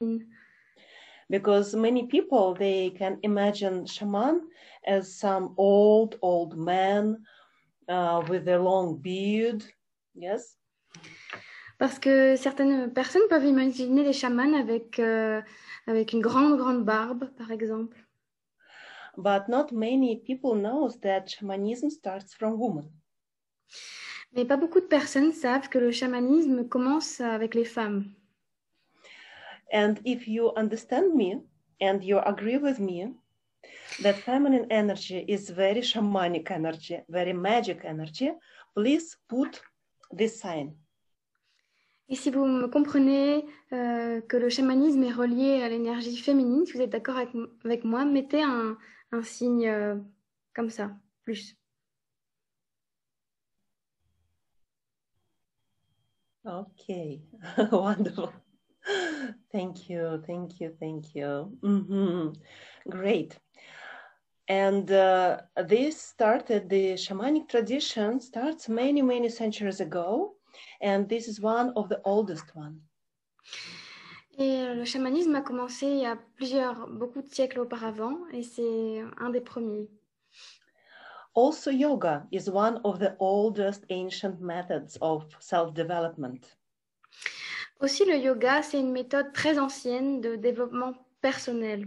Because many people, they can imagine shaman as some old man with a long beard. Yes. Parce que certaines personnes peuvent imaginer les chamans avec une grande barbe, par exemple. But not many people knows that shamanism starts from women. Mais pas beaucoup de personnes savent que le chamanisme commence avec les femmes. And if you understand me and you agree with me that feminine energy is very shamanic energy, very magic energy, please put this sign. Et si vous me comprenez que le chamanisme est relié à l'énergie féminine, si vous êtes d'accord avec moi, mettez un signe comme ça, plus. Okay, wonderful. Thank you. Mm-hmm. Great. And this started, the shamanic tradition starts many centuries ago, and this is one of the oldest one. Et le chamanisme a commencé il y a beaucoup de siècles auparavant, et c'est un des premiers. Also, yoga is one of the oldest ancient methods of self-development. Aussi, le yoga, c'est une méthode très ancienne de développement personnel.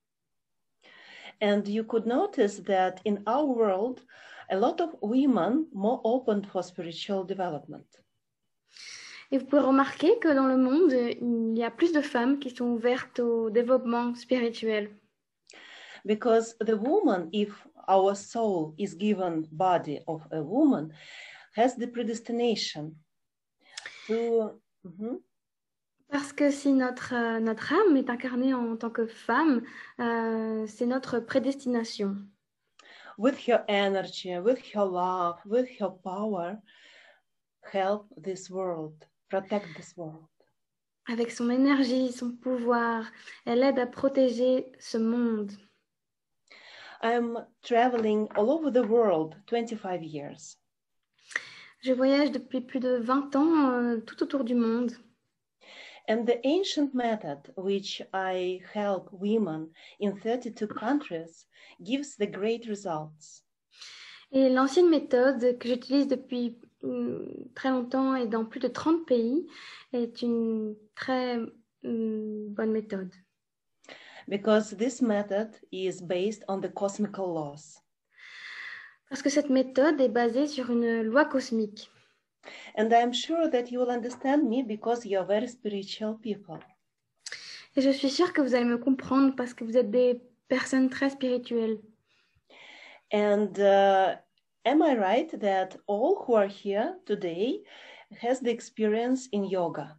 And you could notice that in our world, a lot of women more open for spiritual development. Et vous pouvez remarquer que dans le monde, il y a plus de femmes qui sont ouvertes au développement spirituel. Because the woman, if our soul is given body of a woman, has the predestination to... Mm-hmm. Parce que si notre âme est incarnée en tant que femme, c'est notre prédestination. With her energy, with her love, with her power, help this world, protect this world. Avec son énergie, son pouvoir, elle aide à protéger ce monde. I'm traveling all over the world 25 years. Je voyage depuis plus de 20 ans tout autour du monde. And the ancient method which I help women in 32 countries gives the great results. Et l'ancienne méthode que j'utilise depuis très longtemps et dans plus de 30 pays est une très bonne méthode. Because this method is based on the cosmical laws. Parce que cette méthode est basée sur une loi cosmique. And I'm sure that you will understand me because you are very spiritual people. Et je suis sûre que vous allez me comprendre parce que vous êtes des personnes très spirituelles. And am I right that all who are here today has the experience in yoga?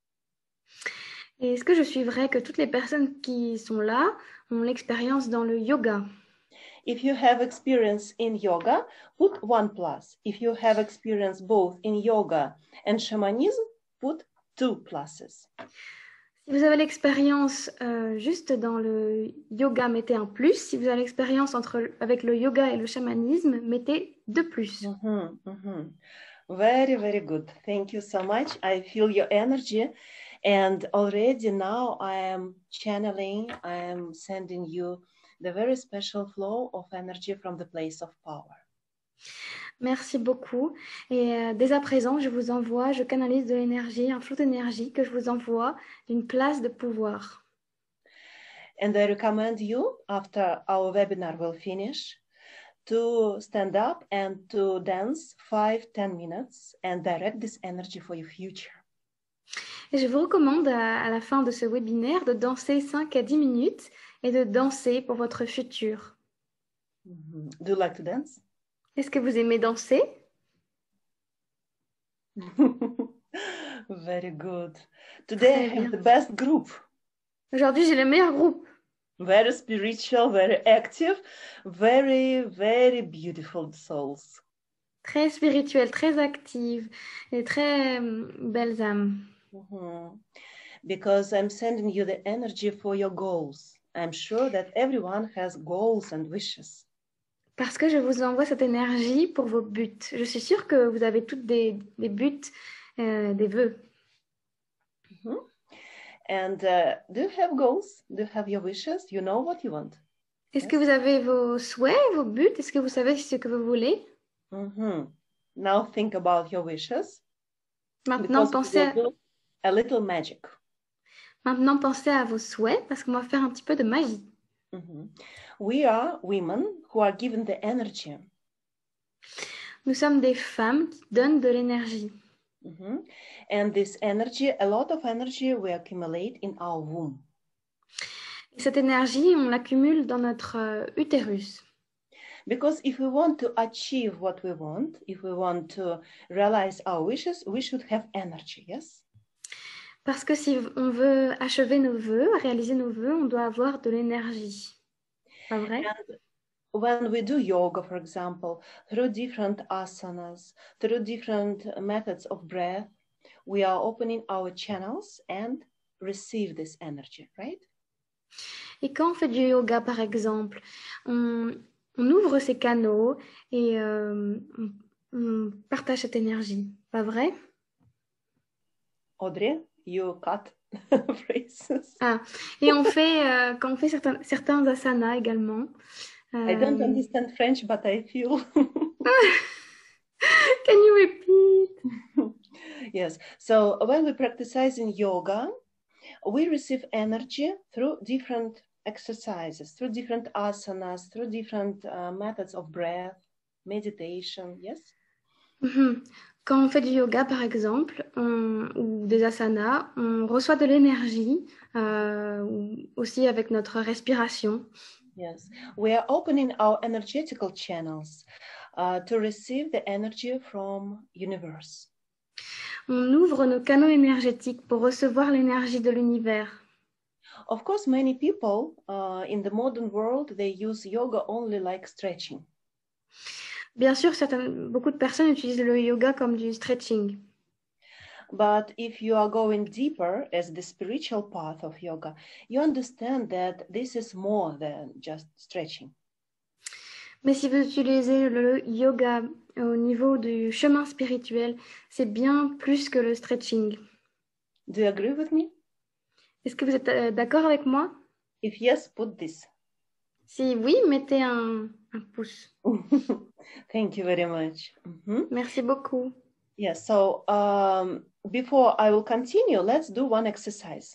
Et est-ce que je suis vraie que toutes les personnes qui sont là ont l'expérience dans le yoga? If you have experience in yoga, put 1+. If you have experience both in yoga and shamanism, put 2+. Si vous avez l'expérience juste dans le yoga, mettez un plus. Si vous avez l'expérience avec le yoga et le chamanisme, mettez 2+. Very, very good. Thank you so much. I feel your energy. And already now I am channeling, I am sending you the very special flow of energy from the place of power. Merci beaucoup. Et dès à présent, je canalise de l'énergie, un flot d'énergie que je vous envoie d'une place de pouvoir. And I recommend you, after our webinar will finish, to stand up and to dance 5-10 minutes and direct this energy for your future. Et je vous recommande à la fin de ce webinaire de danser 5 à 10 minutes et de danser pour votre futur. Do you like to dance? Est-ce que vous aimez danser? Very good. Today I have the best group. Aujourd'hui, j'ai le meilleur groupe. Very spiritual, very active, very, very beautiful souls. Très spirituelle, très active et très belles âmes. Because I'm sending you the energy for your goals. I'm sure that everyone has goals and wishes. Parce que je vous envoie cette énergie pour vos buts. Je suis sûre que vous avez toutes des buts, des vœux. And do you have goals? Do you have your wishes? You know what you want? Est-ce que vous avez vos souhaits, vos buts? Est-ce que vous savez ce que vous voulez? Now think about your wishes. Maintenant, pensez do a little magic. Maintenant, pensez à vos souhaits parce qu'on va faire un petit peu de magie. We are women who are given the energy. Nous sommes des femmes qui donnent de l'énergie. And this energy, a lot of energy, we accumulate in our womb. Et cette énergie, on l'accumule dans notre utérus. Because if we want to achieve what we want, if we want to realize our wishes, we should have energy, yes? Parce que si on veut achever nos vœux, réaliser nos vœux, on doit avoir de l'énergie. Pas vrai? And when we do yoga, for example, through different asanas, through different methods of breath, we are opening our channels and receive this energy, right? Et quand on fait du yoga, par exemple, on ouvre ces canaux et on partage cette énergie. Pas vrai? Audrey, you cut phrases. Ah, et on fait, quand on fait certains asanas également. I don't understand French, but I feel. Can you repeat? Yes. So when we practicing yoga, we receive energy through different exercises, through different asanas, through different methods of breath, meditation, yes? Quand on fait du yoga, par exemple, ou des asanas, on reçoit de l'énergie, aussi avec notre respiration. Yes, we are opening our energetical channels to receive the energy from universe. On ouvre nos canaux énergétiques pour recevoir l'énergie de l'univers. Of course, many people in the modern world, they use yoga only like stretching. Bien sûr, beaucoup de personnes utilisent le yoga comme du stretching. But if you are going deeper as the spiritual path of yoga, you understand that this is more than just stretching. Mais si vous utilisez le yoga au niveau du chemin spirituel, c'est bien plus que le stretching. Do you agree with me? Est-ce que vous êtes d'accord avec moi? If yes, put this. Si oui, mettez un pouce. Thank you very much. Merci beaucoup. Yes, so before I will continue, let's do one exercise.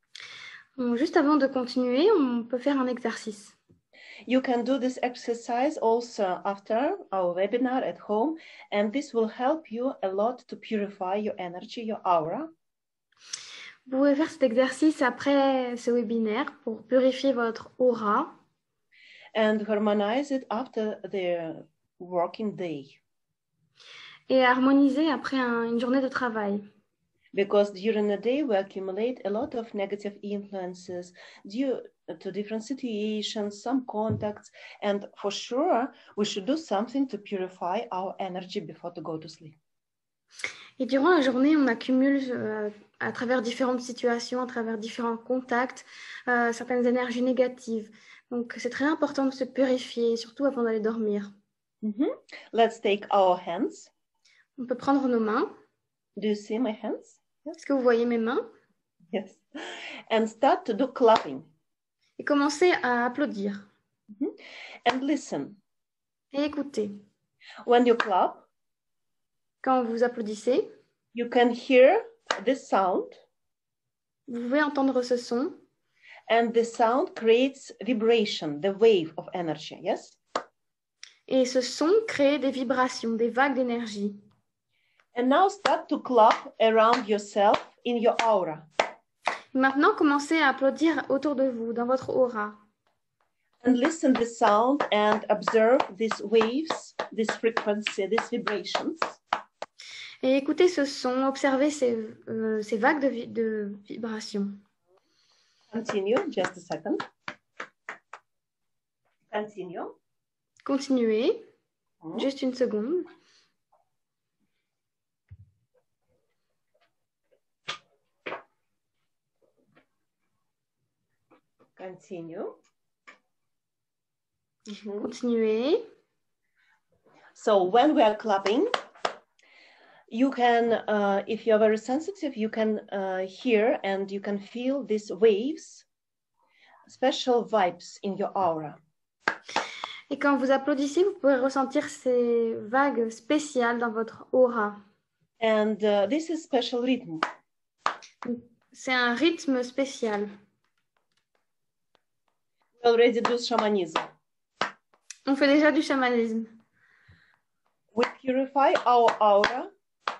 Juste avant de continuer, on peut faire un exercice. You can do this exercise also after our webinar at home, and this will help you a lot to purify your energy, your aura. Vous pouvez faire cet exercice après ce webinaire pour purifier votre aura. And harmonize it after the working day. Et harmoniser après une journée de travail. Because during the day we accumulate a lot of negative influences due to different situations, some contacts, and for sure we should do something to purify our energy before to go to sleep. Et durant la journée, on accumule à travers différentes situations, à travers différents contacts, certaines énergies négatives. Donc c'est très important de se purifier, surtout avant d'aller dormir. Let's take our hands. On peut prendre nos mains. Do you see my hands? Est-ce que vous voyez mes mains? Yes. And start to do clapping. Et commencer à applaudir. And listen. Et écouter. When you clap, quand vous applaudissez, you can hear this sound. Vous pouvez entendre ce son. And the sound creates vibration, the wave of energy, yes? Et ce son crée des vibrations, des vagues d'énergie. And now start to clap around yourself in your aura. Maintenant, commencez à applaudir autour de vous, dans votre aura. And listen to the sound and observe these waves, this frequency, these vibrations. Et écoutez ce son, observez ces vagues de vibrations. Continue, just a second. Continue. Continuez, juste une seconde. Continue. Continuez. So when we are clapping, You can, if you're very sensitive, you can hear and you can feel these waves, special vibes in your aura. Et quand vous applaudissez, vous pouvez ressentir ces vagues spéciales dans votre aura. And this is special rhythm. C'est un rythme spécial. We already do shamanism. On fait déjà du chamanisme. We purify our aura.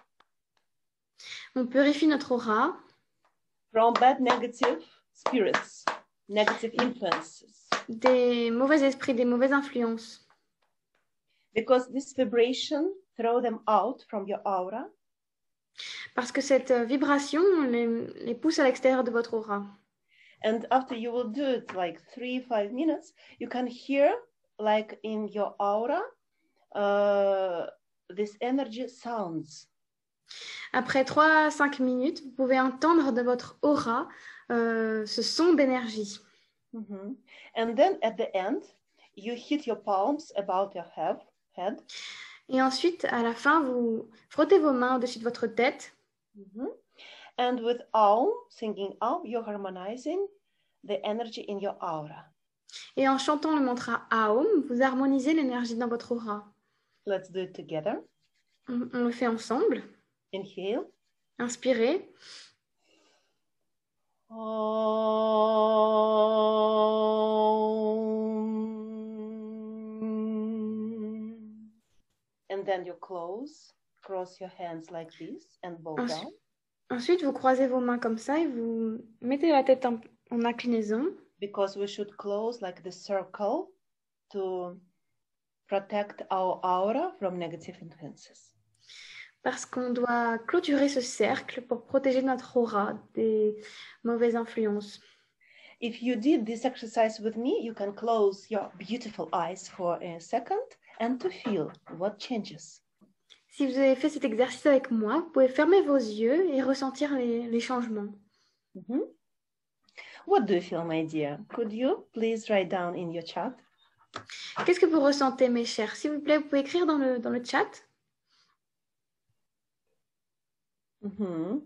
On purifie notre aura From bad negative spirits, negative influences. des mauvais esprits, des mauvaises influences. Because this vibration throw them out from your aura. Parce que cette vibration les pousse à l'extérieur de votre aura. And after you will do it like 3-5 minutes, you can hear like in your aura, this energy sounds. Après 3-5 minutes, vous pouvez entendre de votre aura ce son d'énergie. Mm-hmm. And then at the end, you hit your palms about your head. Et ensuite, à la fin, vous frottez vos mains au-dessus de votre tête. Mm-hmm. And with Aum, singing Aum, you're harmonizing the energy in your aura. Et en chantant le mantra Aum, vous harmonisez l'énergie dans votre aura. Let's do it together. On le fait ensemble. Inhale. Inspirez. And then you cross your hands like this and bow down. Ensuite, vous croisez vos mains comme ça et vous mettez la tête en inclinaison. Because we should close like the circle to protect our aura from negative influences. Parce qu'on doit clôturer ce cercle pour protéger notre aura des mauvaises influences. If you did this exercise with me, you can close your beautiful eyes for a second and to feel what changes. Si vous avez fait cet exercice avec moi, vous pouvez fermer vos yeux et ressentir les changements. Mm-hmm. What do you feel, my dear? Could you please write down in your chat? Qu'est-ce que vous ressentez, mes chers? S'il vous plaît, vous pouvez écrire dans le chat. Mm-hmm.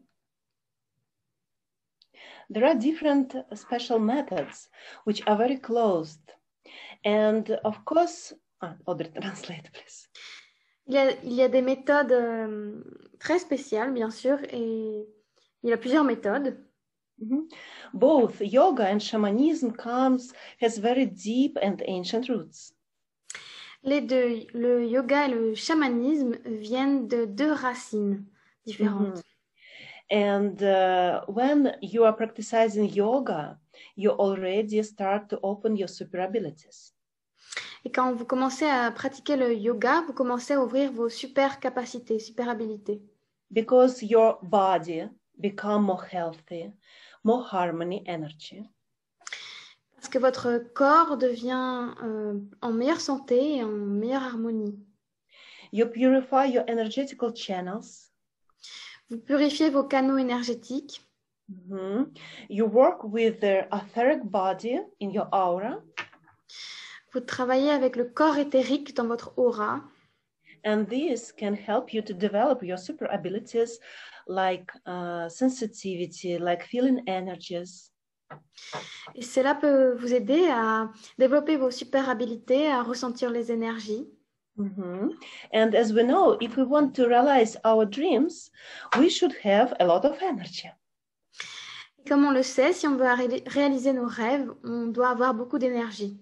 There are different special methods which are very closed. And of course, Audrey, translate, please. Il y a des méthodes très spéciales, bien sûr, et il y a plusieurs méthodes. Mm-hmm. Both yoga and shamanism has very deep and ancient roots. Les deux, le yoga et le chamanisme, viennent de deux racines différentes. Mm-hmm. And when you are practicing yoga, you already start to open your super abilities. Et quand vous commencez à pratiquer le yoga, vous commencez à ouvrir vos super capacités, super habilités. Because your body becomes more healthy, more harmony, energy. Parce que votre corps devient en meilleure santé et en meilleure harmonie. You purify your energetical channels. Vous purifiez vos canaux énergétiques. Mm-hmm. You work with the etheric body in your aura. Vous travaillez avec le corps éthérique dans votre aura. And this can help you to develop your super abilities like sensitivity, like feeling energies. Et cela peut vous aider à développer vos super habilités, à ressentir les énergies. Mm-hmm. And as we know, if we want to realize our dreams, we should have a lot of energy. Et comme on le sait, si on veut réaliser nos rêves, on doit avoir beaucoup d'énergie.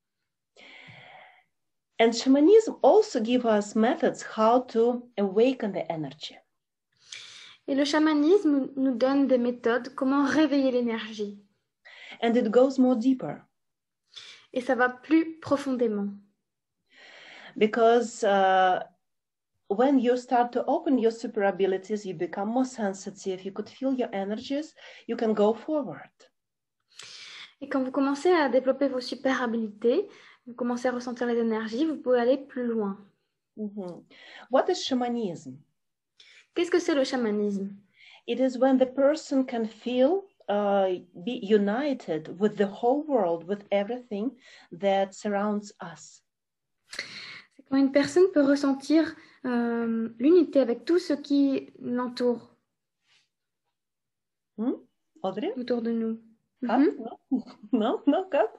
And shamanism also gives us methods how to awaken the energy. Et le chamanisme nous donne des méthodes comment réveiller l'énergie. And it goes more deeper. Et ça va plus profondément. Because when you start to open your super abilities, you become more sensitive, you could feel your energies, you can go forward. Et quand vous commencez à développer vos super habilités, vous commencez à ressentir les énergies, vous pouvez aller plus loin. Mm-hmm. What is shamanism? Qu'est-ce que c'est le chamanisme? It is when the person can feel, be united with the whole world, with everything that surrounds us. C'est quand une personne peut ressentir l'unité avec tout ce qui l'entoure Audrey? autour de nous. Kat? No, Kat?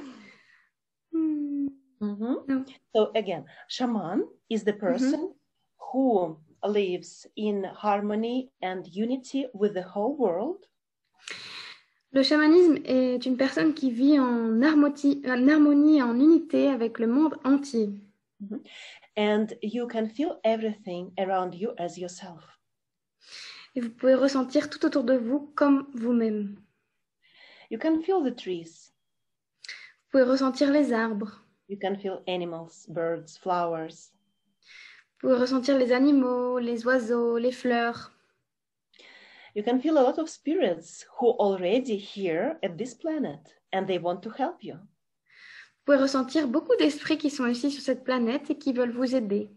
No. So again, shaman is the person who lives in harmony and unity with the whole world. Le chamanisme est une personne qui vit en harmonie et en unité avec le monde entier. And you can feel everything around you as yourself. Et vous pouvez ressentir tout autour de vous comme vous-même. You can feel the trees. Vous pouvez ressentir les arbres. You can feel animals, birds, flowers. Vous pouvez ressentir les animaux, les oiseaux, les fleurs. You can feel a lot of spirits who are already here at this planet and they want to help you. Vous pouvez ressentir beaucoup d'esprits qui sont ici sur cette planète et qui veulent vous aider.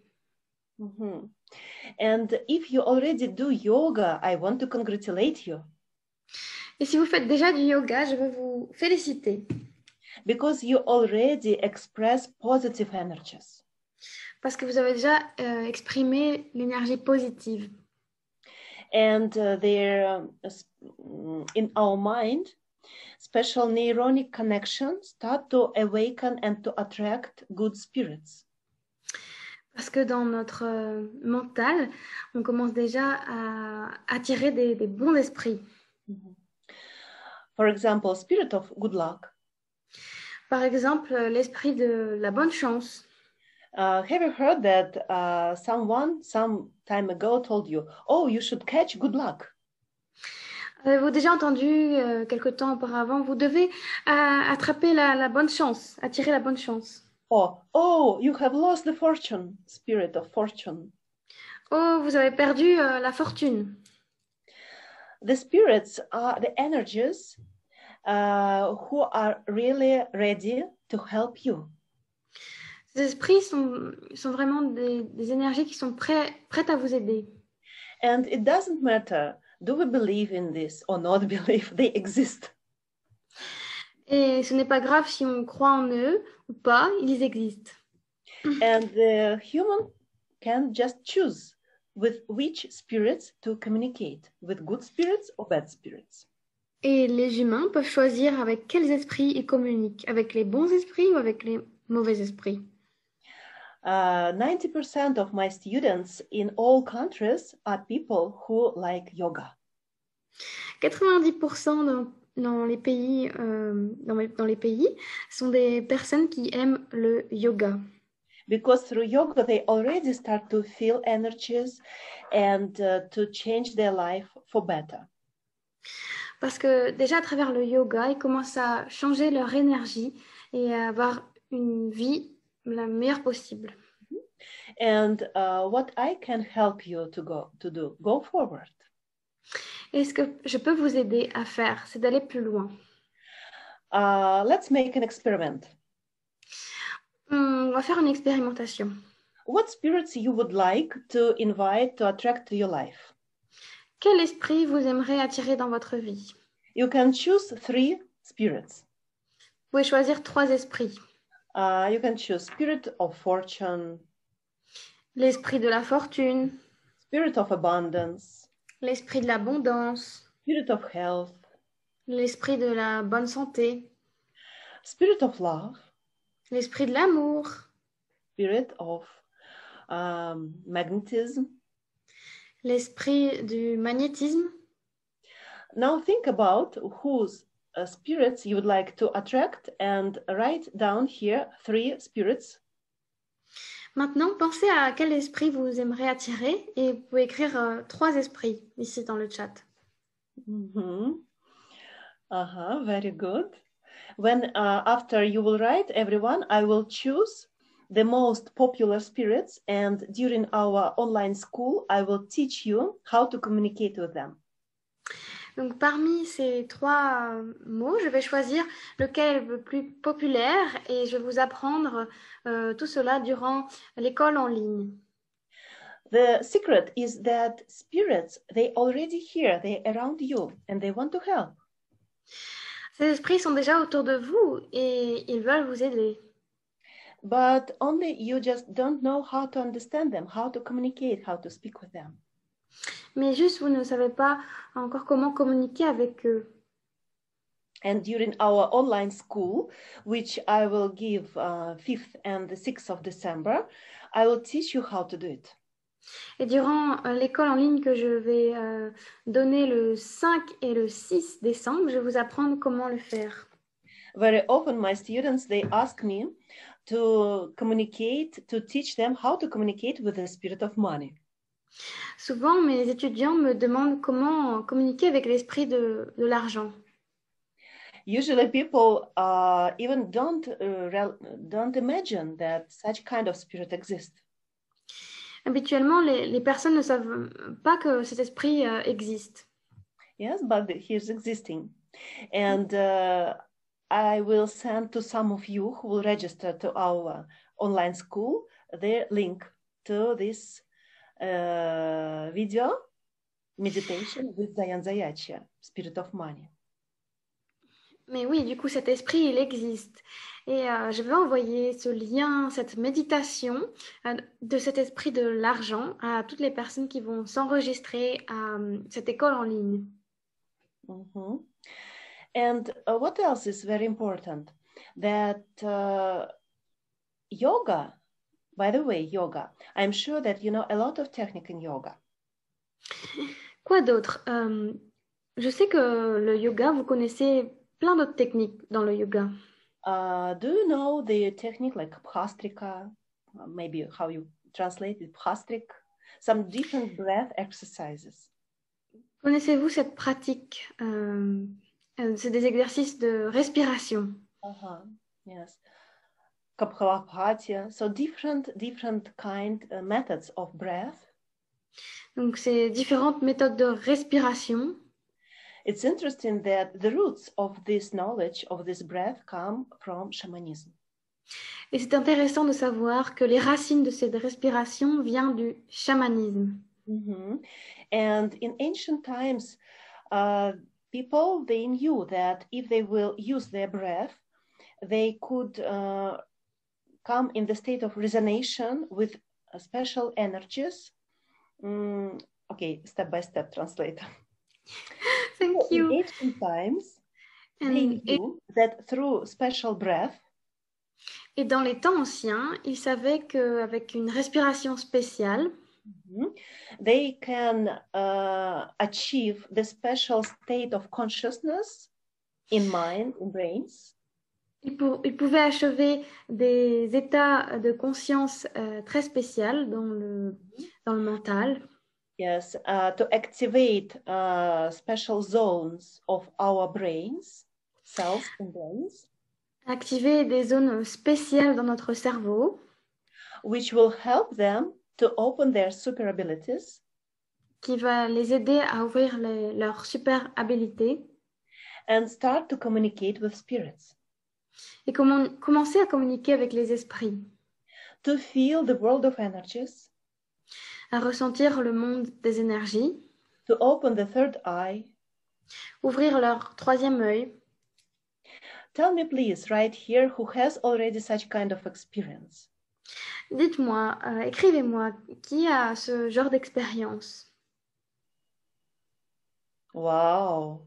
And if you already do yoga, I want to congratulate you. Et si vous faites déjà du yoga, je veux vous féliciter. Because you already express positive energies. Parce que vous avez déjà exprimé l'énergie positive. And they're in our mind, special neuronic connections start to awaken and to attract good spirits. Parce que dans notre mental, on commence déjà à attirer des bons esprits. For example, spirit of good luck. Par exemple, l'esprit de la bonne chance. Have you heard that someone some time ago told you, oh, you should catch good luck? Avez-vous déjà entendu quelque temps auparavant, vous devez attraper la bonne chance, attirer la bonne chance. Oh, you have lost the fortune, spirit of fortune. Oh, vous avez perdu la fortune. The spirits are the energies who are really ready to help you. Ces esprits sont vraiment des énergies qui sont prêtes à vous aider. And it doesn't matter, do we believe in this or not believe, they exist. Et ce n'est pas grave si on croit en eux ou pas, ils existent. And the human can just choose with which spirits to communicate, with good spirits or bad spirits. Et les humains peuvent choisir avec quels esprits ils communiquent, avec les bons esprits ou avec les mauvais esprits. 90% of my students in all countries are people who like yoga. 90% dans les pays, dans les pays sont des personnes qui aiment le yoga. Because through yoga, they already start to feel energies and to change their life for better. Parce que déjà à travers le yoga, ils commencent à changer leur énergie et à avoir une vie la meilleure possible. And what I can help you to do, go forward. Et ce que je peux vous aider à faire, c'est d'aller plus loin. Let's make an experiment. On va faire une expérimentation. What spirits you would like to invite to attract to your life? Quel esprit vous aimeriez attirer dans votre vie? You can choose 3 spirits. Vous pouvez choisir 3 esprits. You can choose spirit of fortune. L'esprit de la fortune. Spirit of abundance. L'esprit de l'abondance. Spirit of health. L'esprit de la bonne santé. Spirit of love. L'esprit de l'amour. Spirit of magnetism. L'esprit du magnétisme. Now think about whose spirits you would like to attract and write down here 3 spirits. Maintenant, pensez à quel esprit vous aimeriez attirer et vous pouvez écrire 3 esprits ici dans le chat. Very good. When after you will write everyone, I will choose the most popular spirits, and during our online school, I will teach you how to communicate with them. Donc, parmi ces 3 mots, je vais choisir lequel est le plus populaire et je vais vous apprendre tout cela durant l'école en ligne. The secret is that spirits, they already here, they're around you, and they want to help. Ces esprits sont déjà autour de vous et ils veulent vous aider. but only you just don't know how to understand them, how to communicate, how to speak with them. Mais juste, vous ne savez pas encore comment communiquer avec eux. And during our online school, which I will give 5th and the 6th of December, I will teach you how to do it. Et durant l'école en ligne que je vais donner le 5 et le 6 décembre, je vais vous apprendre comment le faire. Very often my students, they ask me to communicate, to teach them how to communicate with the spirit of money. Souvent, mes étudiants me demandent comment communiquer avec l'esprit de l'argent. Usually people even don't imagine that such kind of spirit exists. Habituellement, les personnes ne savent pas que cet esprit existe. Yes, but he's existing. And I will send to some of you who will register to our online school the link to this video meditation with Dayan Zayachia, Spirit of Money. Mais oui, du coup, cet esprit, il existe. Et je vais envoyer ce lien, cette méditation de cet esprit de l'argent à toutes les personnes qui vont s'enregistrer à cette école en ligne. Mm-hmm. And what else is very important? That yoga, by the way, yoga, I'm sure that you know a lot of technique in yoga. Quoi d'autre? Je sais que le yoga, vous connaissez plein d'autres techniques dans le yoga. Do you know the technique like Bhastrika, maybe how you translate it, Bhastrik, some different breath exercises? Connaissez-vous cette pratique? C'est des exercices de respiration. Yes. Kapalabhati, so different kind methods of breath. Donc, c'est différentes méthodes de respiration. It's interesting that the roots of this knowledge of this breath come from shamanism. Et c'est intéressant de savoir que les racines de cette respiration viennent du chamanisme. Mm-hmm. And in ancient times, people, they knew that if they will use their breath, they could come in the state of resonation with special energies. Okay, step by step translate. Thank you. In ancient times, they knew that through special breath. Et dans les temps anciens, ils savaient qu'avec une respiration spéciale, they can achieve the special state of consciousness in mind, in brains. Ils pouvaient achever des états de conscience très spéciaux dans le mental. Yes, to activate special zones of our brains, cells and brains. Activer des zones spéciales dans notre cerveau. Which will help them to open their super abilities. Qui va les aider à ouvrir leurs super habilités. And start to communicate with spirits. Et commencer à communiquer avec les esprits. To feel the world of energies. À ressentir le monde des énergies. To open the third eye. Ouvrir leur troisième œil. Tell me please, right here, who has already such kind of experience? Dites-moi, écrivez-moi, qui a ce genre d'expérience? Wow.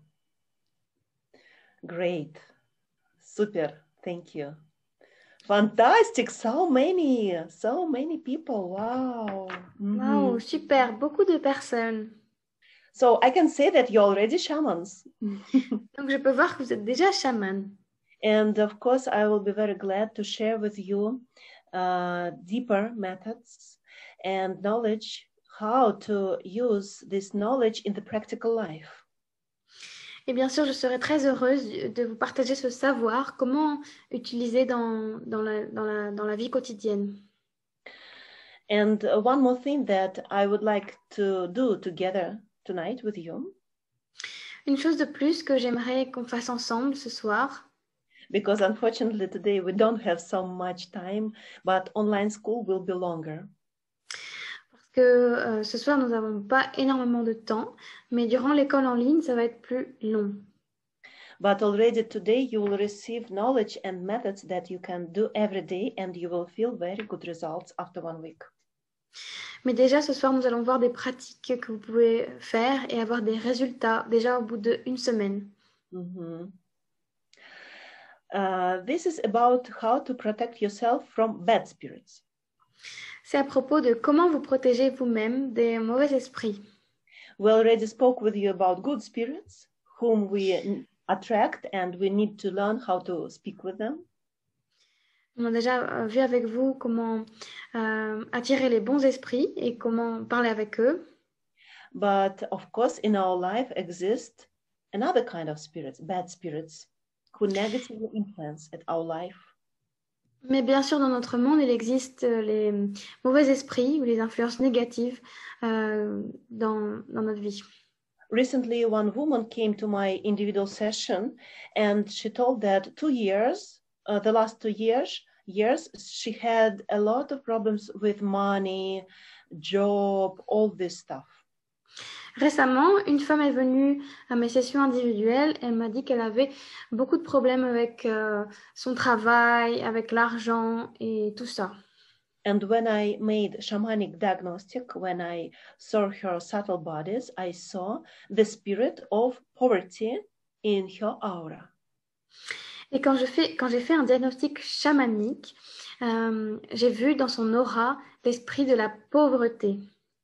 Great. Super. Thank you. Fantastic. So many people. Wow. Mm-hmm. Wow, super. Beaucoup de personnes. So I can say that you're already shamans. Donc je peux voir que vous êtes déjà chaman. And of course, I will be very glad to share with you deeper methods and knowledge, how to use this knowledge in the practical life. Et bien sûr, je serai très heureuse de vous partager ce savoir, comment utiliser dans la vie quotidienne. And one more thing that I would like to do together tonight with you. Une chose de plus que j'aimerais qu'on fasse ensemble ce soir. Because unfortunately today we don't have so much time, but online school will be longer. Parce que ce soir nous n'avons pas énormément de temps, mais durant l'école en ligne ça va être plus long. But already today you will receive knowledge and methods that you can do every day and you will feel very good results after 1 week. Mais déjà, ce soir, nous allons voir des pratiques que vous pouvez faire et avoir des résultats déjà au bout d'1 semaine. This is about how to protect yourself from bad spirits. C'est à propos de comment vous protéger vous-même des mauvais esprits. We already spoke with you about good spirits, whom we attract, and we need to learn how to speak with them. On a déjà vu avec vous comment attirer les bons esprits et comment parler avec eux. But of course, in our life exist another kind of spirits, bad spirits, who negatively influence at our life. Mais bien sûr, dans notre monde, il existe les mauvais esprits ou les influences négatives dans notre vie. Recently, one woman came to my individual session and she told that the last 2 years, she had a lot of problems with money, job, all this stuff. Récemment, une femme est venue à mes sessions individuelles. Elle m'a dit qu'elle avait beaucoup de problèmes avec son travail, avec l'argent et tout ça. And when I made shamanic diagnostic, when I saw her subtle bodies, I saw the spirit of poverty in her aura. Et quand j'ai fait un diagnostic chamanique, j'ai vu dans son aura l'esprit de la pauvreté.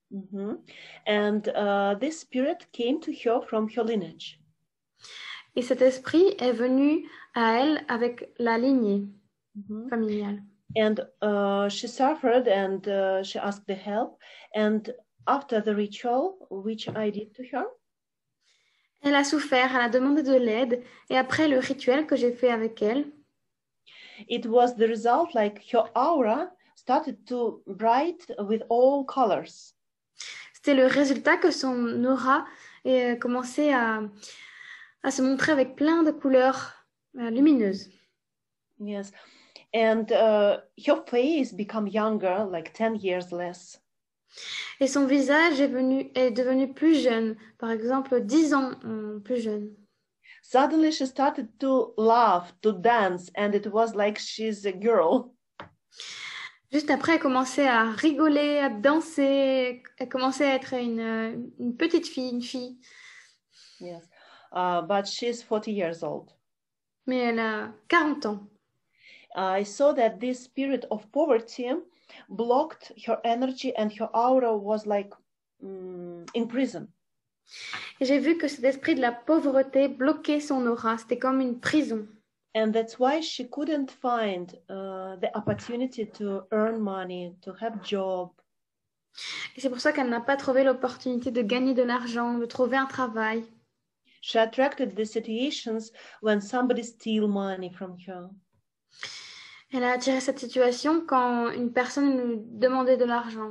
And this spirit came to her from her lineage. Et cet esprit est venu à elle avec la lignée familiale. And she suffered and she asked the help. And after the ritual, which I did to her, elle a souffert, elle a demandé de l'aide. Et après le rituel que j'ai fait avec elle, it was the result, like her aura started to bright with all colors. C'était le résultat que son aura commençait à se montrer avec plein de couleurs lumineuses. Yes. And her face became younger, like 10 years less. Et son visage est devenu plus jeune, par exemple 10 ans plus jeune. Suddenly she started to laugh, to dance, and it was like she's a girl. Juste après, elle commençait à rigoler, à danser. Elle commençait à être une petite fille, une fille. Yes, but she's 40 years old. Mais elle a 40 ans. I saw that this spirit of poverty blocked her energy and her aura was like in prison. Et j'ai vu que cet esprit de la pauvreté bloquait son aura. C'était comme une prison. And that's why she couldn't find the opportunity to earn money, to have job. Et c'est pour ça qu'elle n'a pas trouvé l'opportunité de gagner de l'argent, de trouver un travail. She attracted the situations when somebody steal money from her. Elle a attiré cette situation quand une personne lui demandait de l'argent.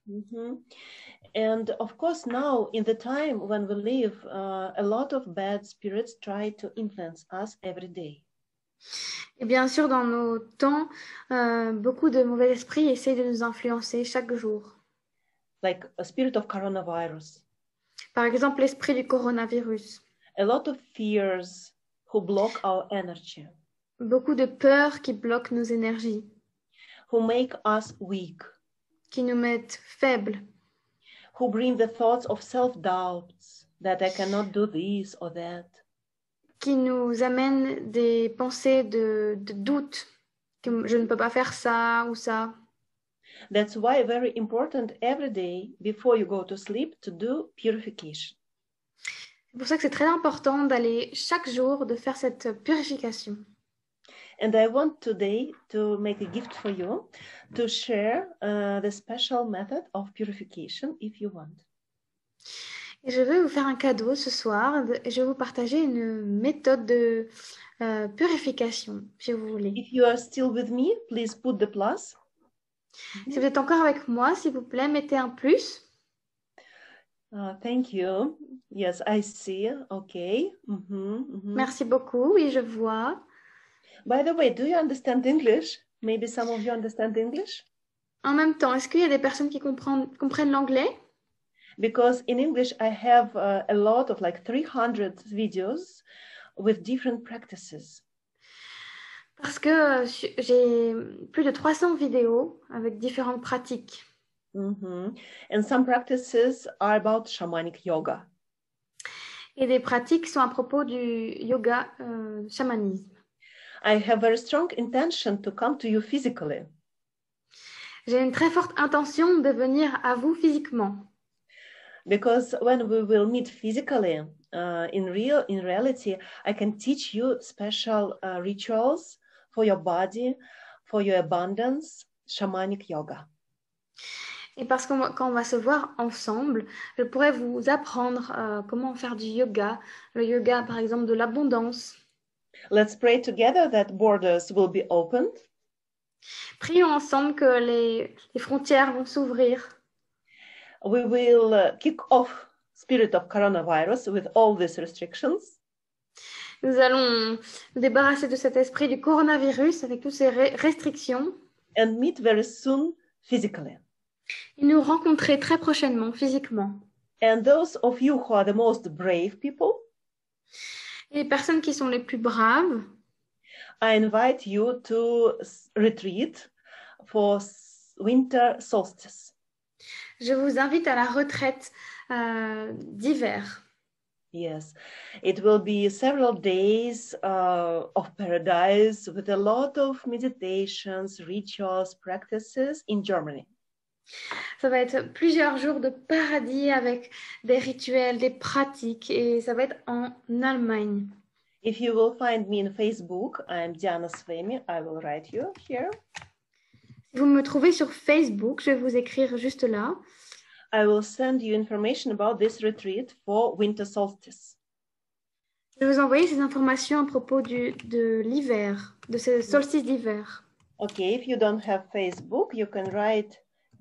And of course, now in the time when we live, a lot of bad spirits try to influence us every day. Et bien sûr, dans nos temps, beaucoup de mauvais esprits essayent de nous influencer chaque jour. Like a spirit of coronavirus. Par exemple, l'esprit du coronavirus. A lot of fears who block our energy. Beaucoup de peurs qui bloquent nos énergies. Who make us weak. Qui nous mettent faibles. Who bring the thoughts of self-doubts, that I cannot do this or that. Qui nous amènent des pensées de doute, que je ne peux pas faire ça ou ça. That's why very important every day before you go to sleep to do purification. C'est pour ça que c'est très important d'aller chaque jour de faire cette purification. And I want today to make a gift for you to share the special method of purification if you want. Et je vais vous faire un cadeau ce soir et je vais vous partager une méthode de purification, si vous voulez. If you are still with me, please put the plus. Si vous êtes encore avec moi, s'il vous plaît, mettez un plus. Thank you. Yes, I see. Okay. Merci beaucoup. Oui, je vois. By the way, do you understand English? Maybe some of you understand English? En même temps, est-ce qu'il y a des personnes qui comprennent l'anglais? Because in English, I have a lot of like 300 videos with different practices? Parce que j'ai plus de 300 vidéos avec différentes pratiques. Mm-hmm. And some practices are about shamanic yoga. Et des pratiques sont à propos du yoga chamanisme. I have very strong intention to come to you physically. J'ai une très forte intention de venir à vous physiquement. Because when we will meet physically, in reality, I can teach you special rituals for your body, for your abundance, shamanic yoga. Et parce que quand on va se voir ensemble, je pourrais vous apprendre comment faire du yoga, le yoga par exemple de l'abondance. Let's pray together that borders will be opened. Prions ensemble que les frontières vont s'ouvrir. We will kick off spirit of coronavirus with all these restrictions. Nous allons nous débarrasser de cet esprit du coronavirus avec toutes ces restrictions. And meet very soon physically. Et nous rencontrer très prochainement physiquement. And those of you who are the most brave people, et les personnes qui sont les plus braves, I invite you to retreat for winter solstice. Je vous invite à la retraite d'hiver. Yes, it will be several days of paradise with a lot of meditations, rituals, practices in Germany. Ça va être plusieurs jours de paradis avec des rituels, des pratiques, et ça va être en Allemagne. If you will find me in Facebook, I'm Diana Svemi. I will write you here. Si vous me trouvez sur Facebook, je vais vous écrire juste là. I will send you information about this retreat for winter solstice. Je vais vous envoyer ces informations à propos de l'hiver, de ce solstice d'hiver. Okay, if you don't have Facebook, you can write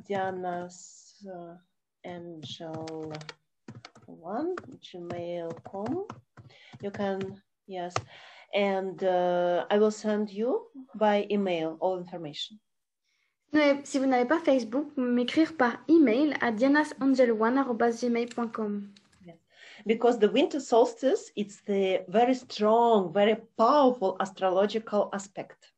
Diana's Angel 1 gmail.com. You can, yes, and I will send you by email all information. Si vous n'avez pas Facebook, m'écrire par email à dianasangel1@gmail.com. Yes. Because the winter solstice, it's the very strong, very powerful astrological aspect.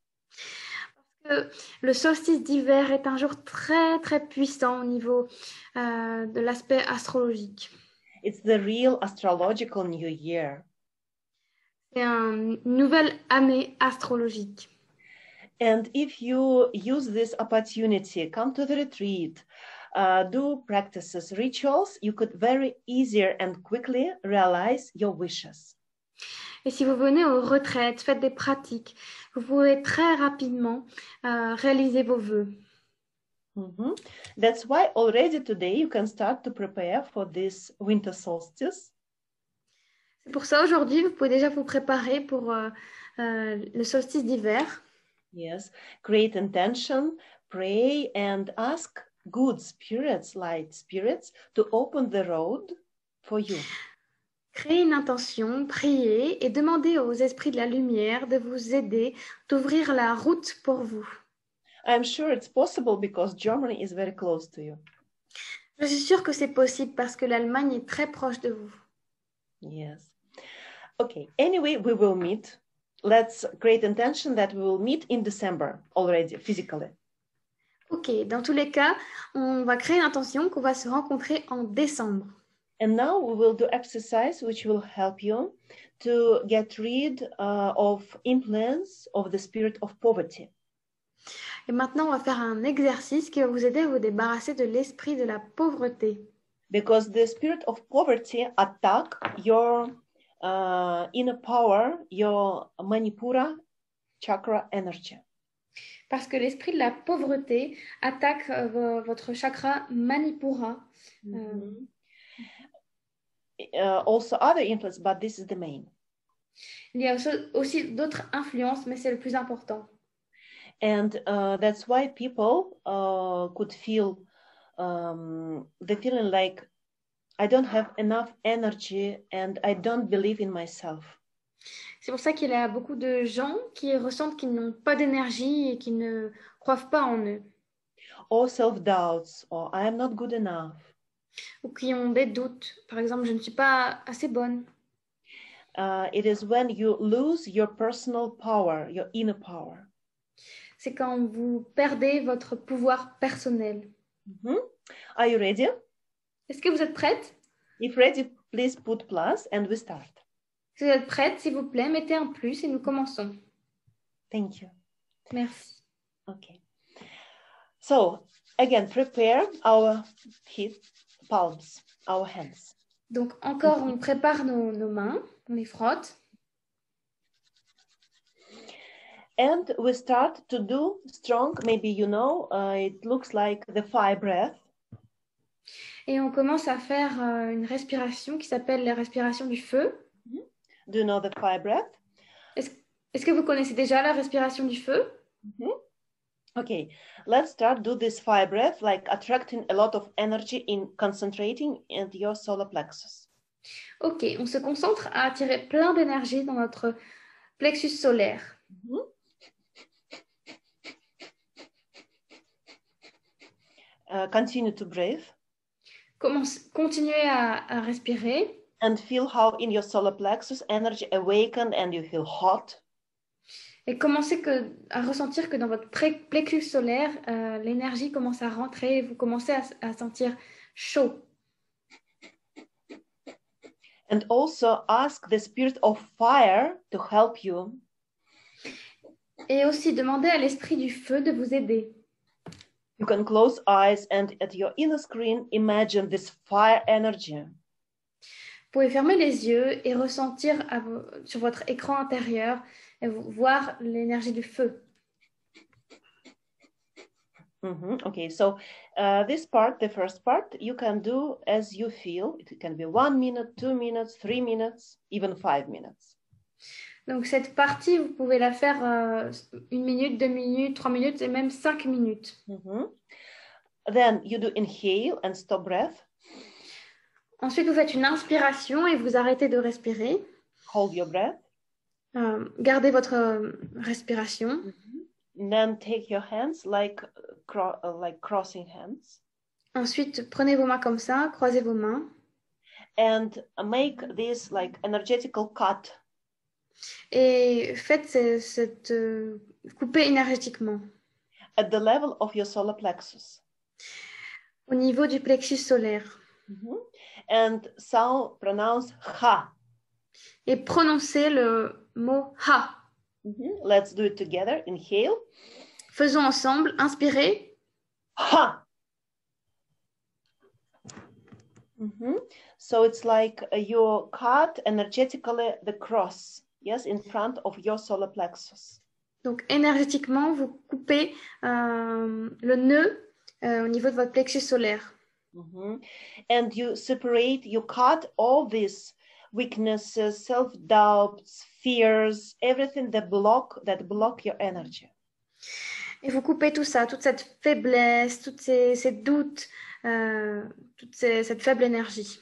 Le solstice d'hiver est un jour très très puissant au niveau de l'aspect astrologique. It's the real astrological new year. C'est une nouvelle année astrologique. And if you use this opportunity, come to the retreat, do practices, rituals, you could very easier and quickly realize your wishes. Et si vous venez aux retraites, faites des pratiques, vous pouvez très rapidement réaliser vos vœux. Mm-hmm. That's why already today you can start to prepare for this winter solstice. C'est pour ça aujourd'hui, vous pouvez déjà vous préparer pour le solstice d'hiver. Yes, create intention, pray and ask good spirits, light spirits, to open the road for you. Créez une intention, priez et demandez aux esprits de la lumière de vous aider, d'ouvrir la route pour vous. I'm sure it's possible because Germany is very close to you. Je suis sûre que c'est possible parce que l'Allemagne est très proche de vous. Yes. Okay, anyway, we will meet. Let's create intention that we will meet in December already, physically. Ok, dans tous les cas, on va créer l'intention qu'on va se rencontrer en décembre. And now we will do exercise which will help you to get rid of influence of the spirit of poverty. Et maintenant, on va faire un exercice qui va vous aider à vous débarrasser de l'esprit de la pauvreté. Because the spirit of poverty attack your inner power, your Manipura chakra energy. Parce que l'esprit de la pauvreté attaque votre chakra Manipura. Mm-hmm. Also other influence, but this is the main. Il y a aussi d'autres influences, mais c'est le plus important. And that's why people could feel the feeling like I don't have enough energy and I don't believe in myself. C'est pour ça qu'il y a beaucoup de gens qui ressentent qu'ils n'ont pas d'énergie et qui ne croient pas en eux. Or self-doubts, or I am not good enough. Ou qui ont des doutes. Par exemple, je ne suis pas assez bonne. It is when you lose your personal power, your inner power. C'est quand vous perdez votre pouvoir personnel. Are you ready? Est-ce que vous êtes prête? If ready, please put plus and we start. Si vous êtes prête, s'il vous plaît, mettez un plus et nous commençons. Thank you. Merci. Okay. So, again, prepare our palms, our hands. Donc, encore, on prépare nos mains, on les frotte. And we start to do strong, maybe you know, it looks like the fire breath. Et on commence à faire une respiration qui s'appelle la respiration du feu. Do you know the fire breath? Est-ce que vous connaissez déjà la respiration du feu? Okay, let's start do this fire breath, like attracting a lot of energy in concentrating in your solar plexus. Ok, on se concentre à attirer plein d'énergie dans notre plexus solaire. Continue to breathe. Continuez à respirer. And feel how in your solar plexus energy awakened and you feel hot. Et commencez à ressentir que dans votre plexus solaire, l'énergie commence à rentrer et vous commencez à sentir chaud. And also ask the spirit of fire to help you. Et aussi demandez à l'esprit du feu de vous aider. You can close eyes and at your inner screen imagine this fire energy. Vous pouvez fermer les yeux et ressentir sur votre écran intérieur et voir l'énergie du feu. Okay, so this part, the first part, you can do as you feel. It can be 1 minute, 2 minutes, 3 minutes, even 5 minutes. Donc cette partie, vous pouvez la faire 1 minute, 2 minutes, 3 minutes et même 5 minutes. Then you do inhale and stop breath. Ensuite, vous faites une inspiration et vous arrêtez de respirer. Hold your breath. Gardez votre respiration. And then take your hands like crossing hands. Ensuite, prenez vos mains comme ça, croisez vos mains. And make this like energetical cut. Et faites cette coupée énergétiquement. At the level of your solar plexus. Au niveau du plexus solaire. And pronounce ha. Et prononcez le mot ha. Let's do it together. Inhale. Faisons ensemble. Inspirez. Ha. So it's like you cut energetically the cross, yes, in front of your solar plexus. Donc énergétiquement, vous coupez le nœud au niveau de votre plexus solaire. And you separate, you cut all these weaknesses, self-doubts, fears, everything that block your energy. Et vous coupez tout ça, toute cette faiblesse, tous ces doutes, cette faible énergie.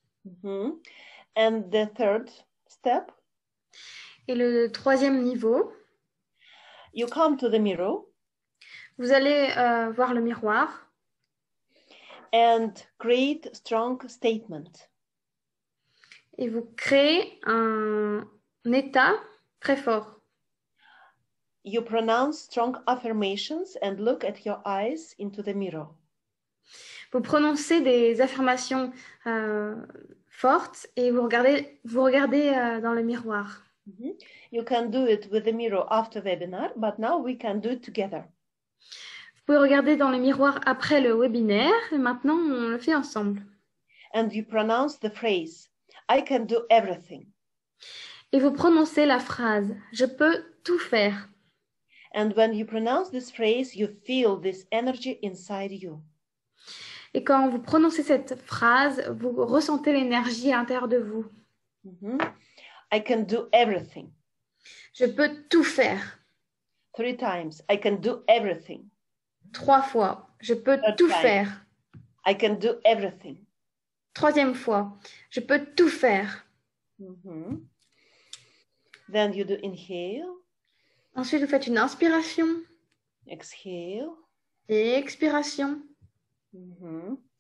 And the third step. Et le troisième niveau. You come to the mirror. Vous allez voir le miroir. And create strong statement. Et vous créez un état très fort. You pronounce strong affirmations and look at your eyes into the mirror. Vous prononcez des affirmations fortes et vous regardez dans le miroir. You can do it with the mirror after webinar, but now we can do it together. Vous pouvez regarder dans le miroir après le webinaire et maintenant on le fait ensemble. And you pronounce the phrase, I can do everything. Et vous prononcez la phrase, je peux tout faire. And when you pronounce this phrase, you feel this energy inside you. Et quand vous prononcez cette phrase, vous ressentez l'énergie à l'intérieur de vous. I can do everything. Je peux tout faire. 3 times. I can do everything. 3 fois. Je peux tout faire. I can do everything. 3e fois. Je peux tout faire. Then you do inhale. Ensuite, vous faites une inspiration. Exhale. Et expiration.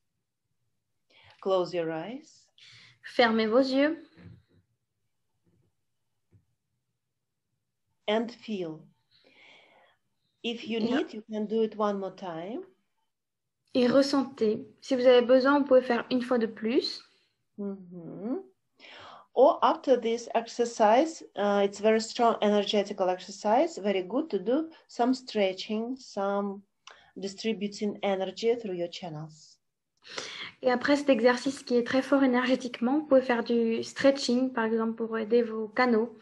Close your eyes. Fermez vos yeux. and feel. If you need, you can do it one more time. Et ressentez. Si vous avez besoin, vous pouvez faire une fois de plus. Or after this exercise, it's very strong energetical exercise, very good to do some stretching, some distributing energy through your channels. Et après cet exercice qui est très fort énergétiquement, vous pouvez faire du stretching, par exemple, pour aider vos canaux.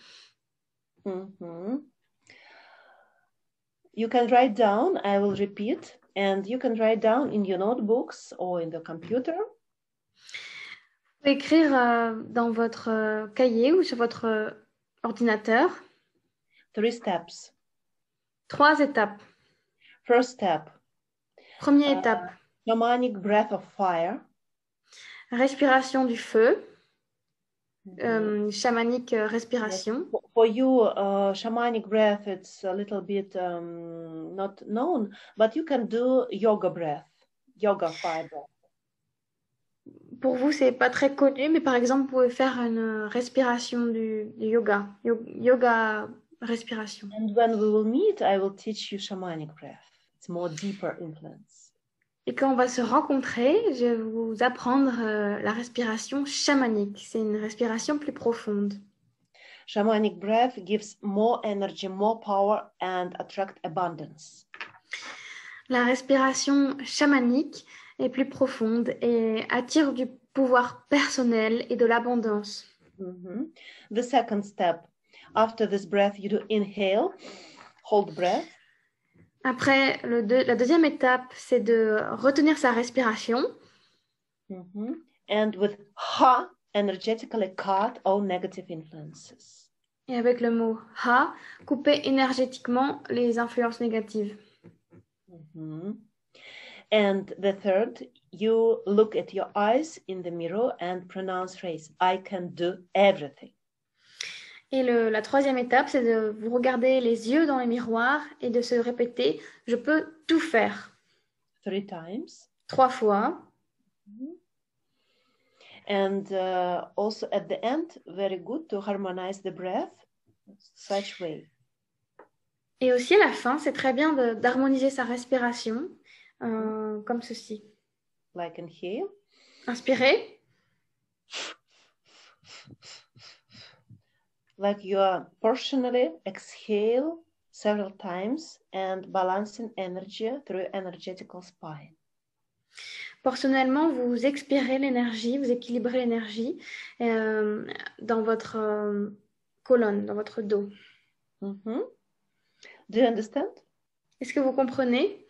You can write down, I will repeat, and you can write down in your notebooks or in the computer. Vous pouvez écrire dans votre cahier ou sur votre ordinateur. 3 steps. 3 étapes. First step. Première étape. Shamanic breath of fire. Respiration du feu. Chamanique respiration. Yes. For you, shamanic breath, it's a little bit not known, but you can do yoga breath, yoga fire breath. Pour vous, c'est pas très connu, mais par exemple, vous pouvez faire une respiration du yoga, yoga respiration. And when we will meet, I will teach you shamanic breath. It's more deeper influence. Et quand on va se rencontrer, je vais vous apprendre la respiration chamanique. C'est une respiration plus profonde. Shamanic breath gives more energy, more power, and attract abundance. La respiration chamanique est plus profonde et attire du pouvoir personnel et de l'abondance. The second step, after this breath, you do inhale, hold breath. Après, la deuxième étape, c'est de retenir sa respiration. And with ha, energetically cut all negative influences. Et avec le mot ha, couper énergétiquement les influences négatives. And the third, you look at your eyes in the mirror and pronounce phrase, I can do everything. Et la troisième étape, c'est de vous regarder les yeux dans le miroir et de se répéter, je peux tout faire. 3 times. 3 fois. And also at the end, very good to harmonize the breath such way. Et aussi à la fin, c'est très bien d'harmoniser sa respiration comme ceci. Like inhale. Inspirez. Like you are portionally exhale several times and balancing energy through energetical spine. Portionnellement, vous expirez l'énergie, vous équilibrez l'énergie dans votre colonne, dans votre dos. Do you understand? Est-ce que vous comprenez?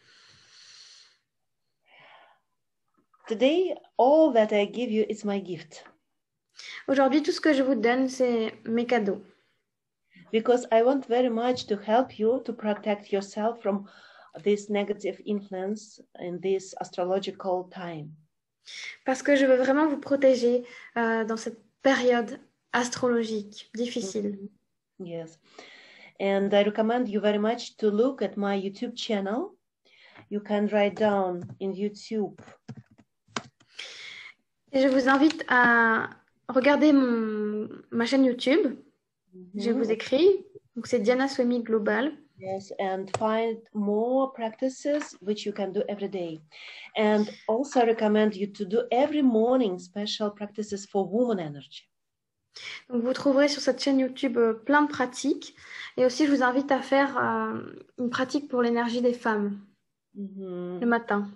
Today, all that I give you is my gift. Aujourd'hui, tout ce que je vous donne, c'est mes cadeaux. Because I want very much to help you to protect yourself from this negative influence in this astrological time. Parce que je veux vraiment vous protéger dans cette période astrologique difficile. Yes. And I recommend you very much to look at my YouTube channel. You can write down in YouTube. Et je vous invite à regarder ma chaîne YouTube. Je vous écris. Donc c'est Diana Swami Global. Yes, and find more practices which you can do every day. And also I recommend you to do every morning special practices for woman energy. Donc vous trouverez sur cette chaîne YouTube plein de pratiques. Et aussi, je vous invite à faire une pratique pour l'énergie des femmes le matin.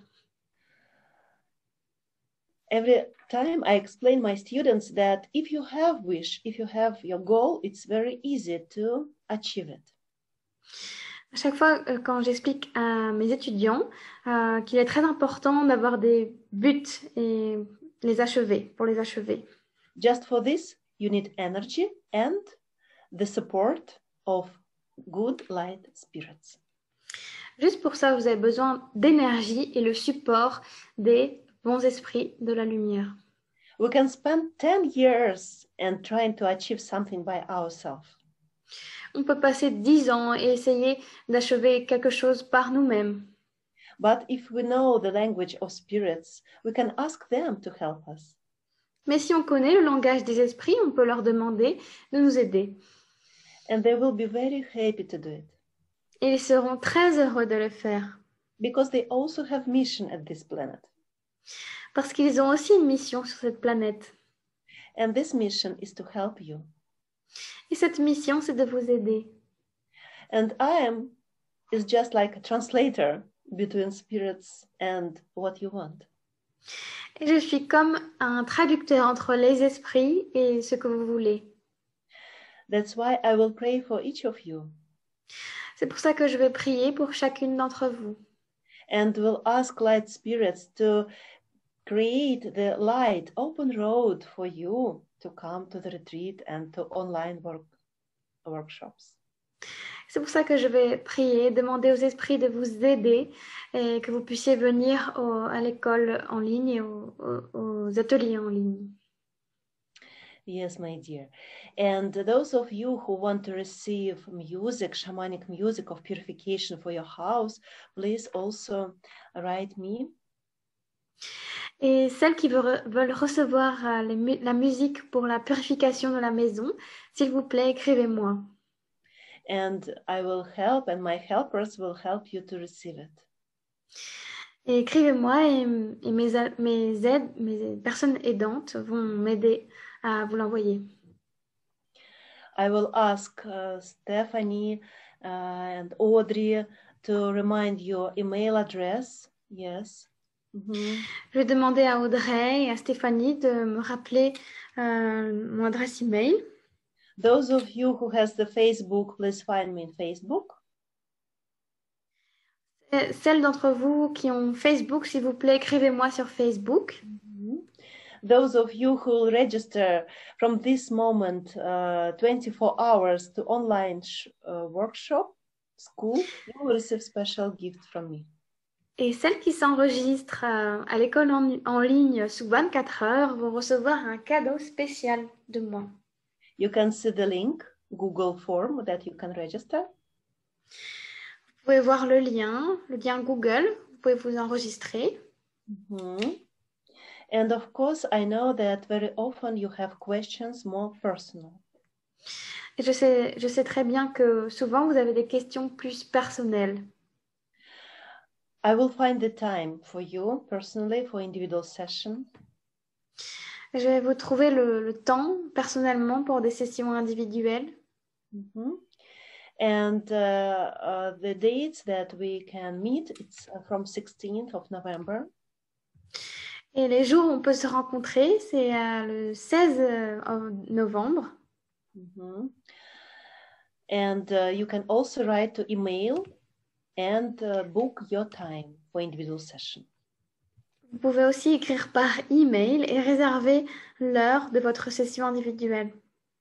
Every time I explain my students that if you have wish, if you have your goal, it's very easy to achieve it. À chaque fois, quand j'explique à mes étudiants qu'il est très important d'avoir des buts et les achever, pour les achever. Just for this, you need energy and the support of good light spirits. Juste pour ça, vous avez besoin d'énergie et le support des bons esprits de la lumière. We can spend 10 years and trying to achieve something by ourselves. On peut passer 10 ans et essayer d'achever quelque chose par nous-mêmes. But if we know the language of spirits, we can ask them to help us. Mais si on connaît le langage des esprits, on peut leur demander de nous aider. And they will be very happy to do it. Et ils seront très heureux de le faire. Because they also have mission at this planet. Parce qu'ils ont aussi une mission sur cette planète. And this mission is to help you. Et cette mission, c'est de vous aider. And I am is just like a translator between spirits and what you want. Et je suis comme un traducteur entre les esprits et ce que vous voulez. That's why I will pray for each of you. C'est pour ça que je vais prier pour chacune d'entre vous. And will ask light spirits to create the light, open road for you to come to the retreat and to online workshops. C'est pour ça que je vais prier, demander aux esprits de vous aider et que vous puissiez venir à l'école en ligne et aux ateliers en ligne. Yes, my dear. And those of you who want to receive music, shamanic music of purification for your house, please also write me. Et celles qui veulent recevoir la musique pour la purification de la maison, s'il vous plaît, écrivez-moi. And I will help, and my helpers will help you to receive it. Et écrivez-moi et mes personnes aidantes vont m'aider à vous l'envoyer. I will ask Stephanie and Audrey to remind your email address. Yes. Je vais demander à Audrey et à Stéphanie de me rappeler mon adresse email. Those of you who has the Facebook, please find me in Facebook. Celles d'entre vous qui ont Facebook, s'il vous plaît, écrivez-moi sur Facebook. Those of you who will register from this moment 24 hours to online workshop, school, you will receive special gift from me. Et celles qui s'enregistrent à l'école en ligne sous 24 heures vont recevoir un cadeau spécial de moi. You can see the link, Google form that you can register. Vous pouvez voir le lien Google, vous pouvez vous enregistrer. And of course, I know that very often you have questions more personal. Et je sais très bien que souvent vous avez des questions plus personnelles. I will find the time for you personally for individual session. Je vais vous trouver le temps personnellement pour des sessions individuelles. And the dates that we can meet, it's from 16th of November. Et les jours où on peut se rencontrer, c'est le 16 novembre. And you can also write to email and book your time for individual session. Vous pouvez aussi écrire par email et réserver l'heure de votre session individuelle.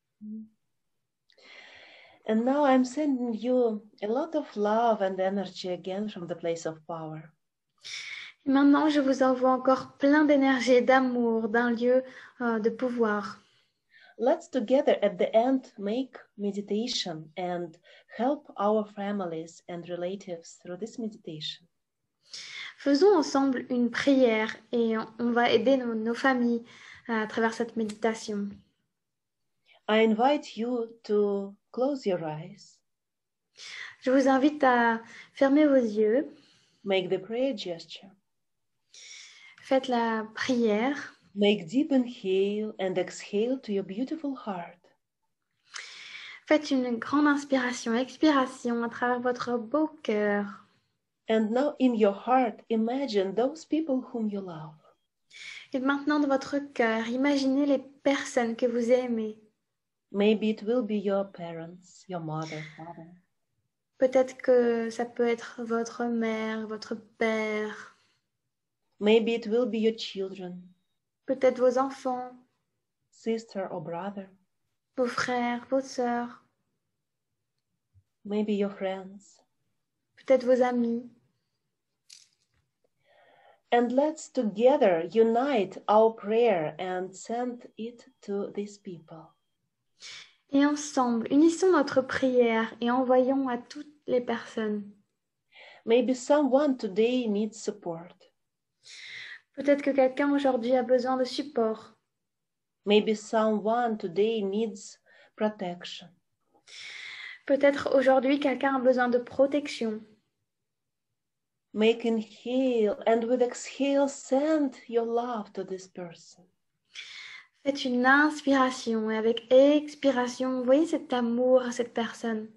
And now I'm sending you a lot of love and energy again from the place of power. Et maintenant, je vous envoie encore plein d'énergie et d'amour d'un lieu de pouvoir. Let's together at the end make meditation and help our families and relatives through this meditation. Faisons ensemble une prière et on va aider nos familles à travers cette méditation. I invite you to close your eyes. Je vous invite à fermer vos yeux. Make the prayer gesture. Faites la prière. Make deep inhale and exhale to your beautiful heart. Faites une grande inspiration, expiration à travers votre beau cœur. And now in your heart, imagine those people whom you love. Et maintenant, dans votre cœur, imaginez les personnes que vous aimez. Maybe it will be your parents, your mother, father. Peut-être que ça peut être votre mère, votre père. Maybe it will be your children. Peut-être vos enfants. Sister or brother. Vos frères, vos sœurs. Maybe your friends. Peut-être vos amis. And let's together unite our prayer and send it to these people. Et ensemble, unissons notre prière et envoyons à toutes les personnes. Maybe someone today needs support. Peut-être que quelqu'un aujourd'hui a besoin de support. Maybe someone today needs protection. Peut-être aujourd'hui, quelqu'un a besoin de protection. Make inhale, and with exhale, send your love to this person. Faites une inspiration et avec expiration, envoyez cet amour à cette personne.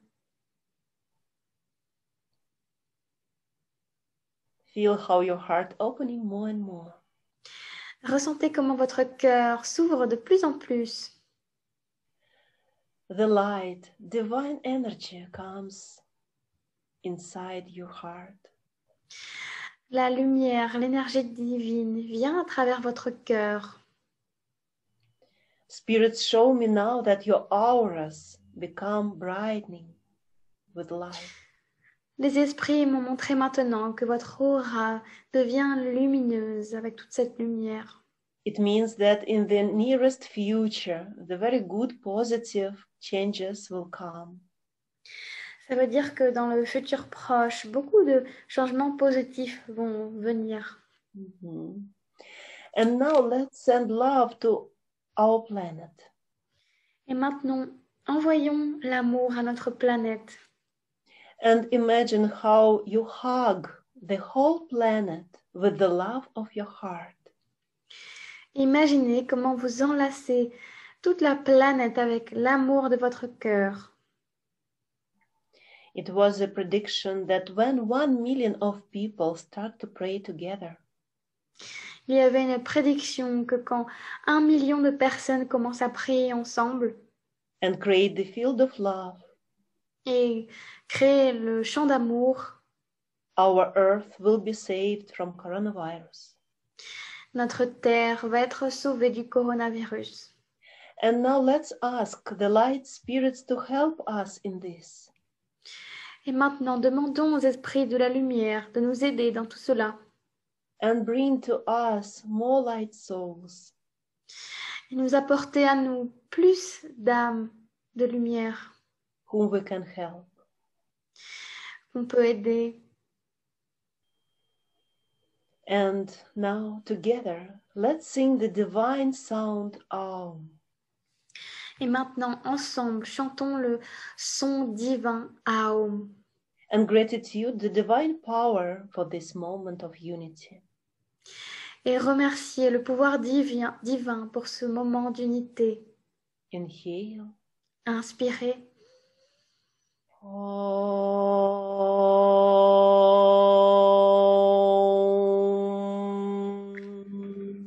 Feel how your heart opening more and more. Ressentez comment votre cœur s'ouvre de plus en plus. The light, divine energy comes inside your heart. La lumière, l'énergie divine vient à travers votre cœur. Spirits show me now that your auras become brightening with light. Les esprits m'ont montré maintenant que votre aura devient lumineuse avec toute cette lumière. It means that in the nearest future, the very good positive changes will come. Ça veut dire que dans le futur proche, beaucoup de changements positifs vont venir. Mm-hmm. And now let's send love to our planet. Et maintenant, envoyons l'amour à notre planète. And imagine how you hug the whole planet with the love of your heart. Imaginez comment vous enlacez toute la planète avec l'amour de votre cœur. It was a prediction that when 1 million of people start to pray together, Il y avait une prédiction que quand 1 million de personnes commencent à prier ensemble and create the field of love, et créer le champ d'amour, our earth will be saved from coronavirus. notre terre va être sauvée du coronavirus. And now let's ask the light spirits to help us in this. Et maintenant, demandons aux esprits de la lumière de nous aider dans tout cela. And bring to us more light souls. Et nous apporter à nous plus d'âmes de lumière Whom we can help. qu'on peut aider. And now together, let's sing the divine sound Aum. Et maintenant, ensemble, chantons le son divin Aum. And gratitude, the divine power for this moment of unity. Et remercier le pouvoir divin pour ce moment d'unité. Inhale. Inspirez. Om.